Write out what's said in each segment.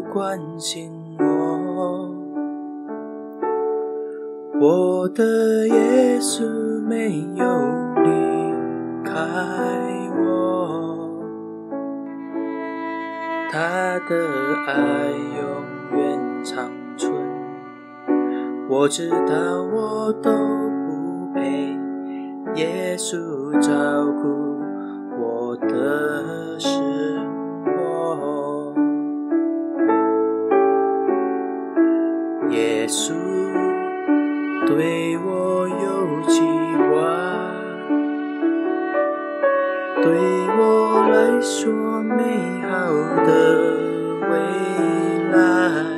关心我，我的耶稣没有离开我，他的爱永远长存。我知道我都不配耶稣照顾我的生活，耶稣对我有计划，对我来说美好的未来，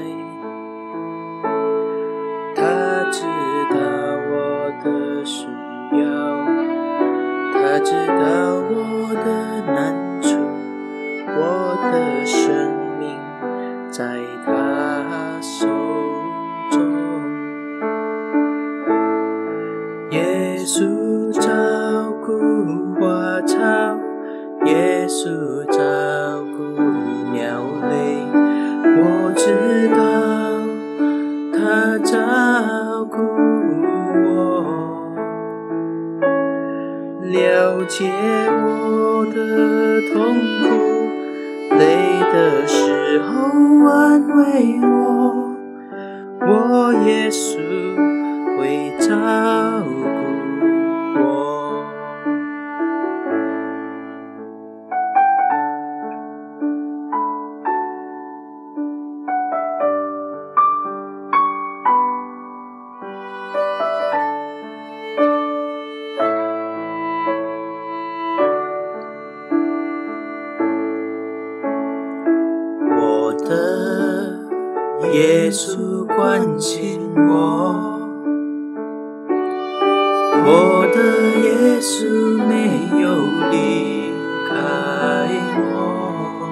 他知道我的需要，他知道我的难处，我的生命在他手中。耶稣照顾花草，耶稣照顾鸟类，我知道他照顾我，了解我的痛苦，累的时候安慰我，我耶稣会照顾我。我的耶稣关心我，我的耶稣没有离开我，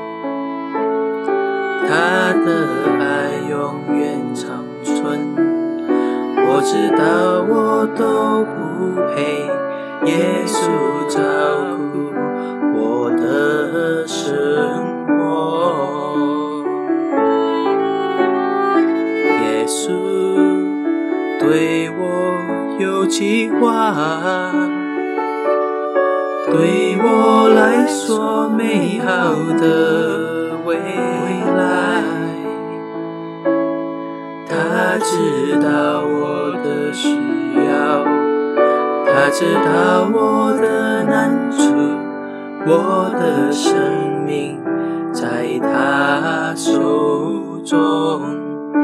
他的爱永远长存。我知道我都不配耶稣照顾我的生活，耶稣对我有计划，对我来说美好的未来，他知道我的需要，他知道我的难处，我的生命在他手中。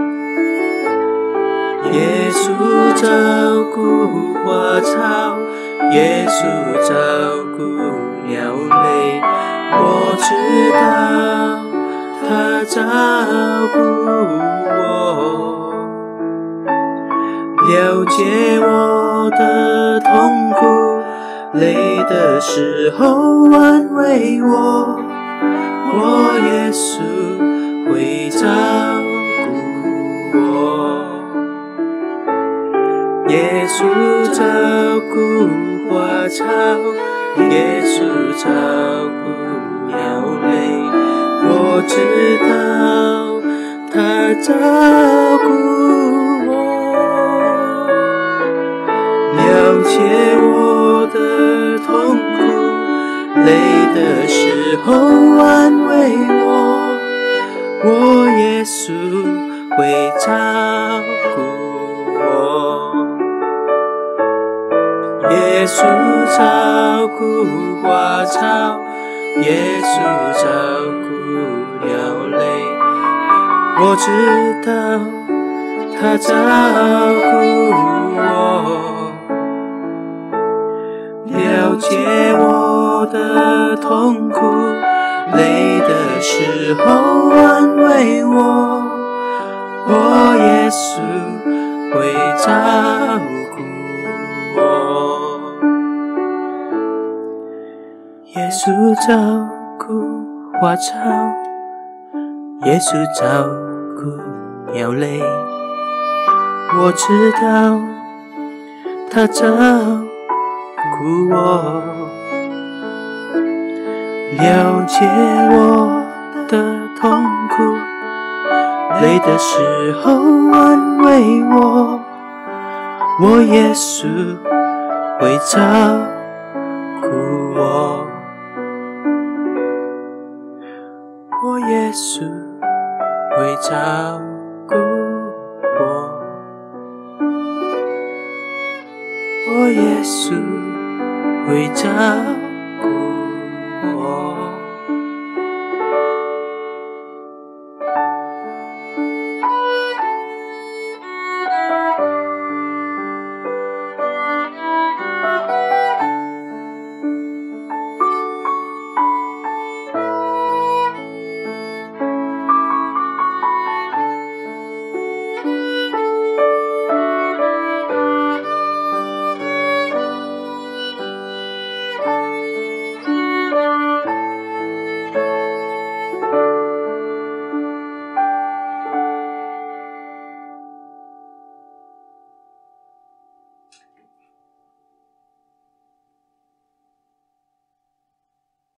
耶稣照顾花草，耶稣照顾鸟类，我知道他照顾我，了解我的痛苦，累的时候安慰我，我耶稣会照顾我。耶稣照顾花草，耶稣照顾鸟类，我知道他照顾我，了解我的痛苦，累的时候安慰我耶稣会照顾我。耶稣照顾花草，耶稣照顾鸟类，我知道他照顾我，了解我的痛苦，累的时候安慰我耶稣会照顾我。耶稣照顾花草，耶稣照顾鸟类，我知道他照顾我，了解我的痛苦， 累的时候安慰我，我耶稣会照顾我，我耶稣会照顾我，我耶稣会照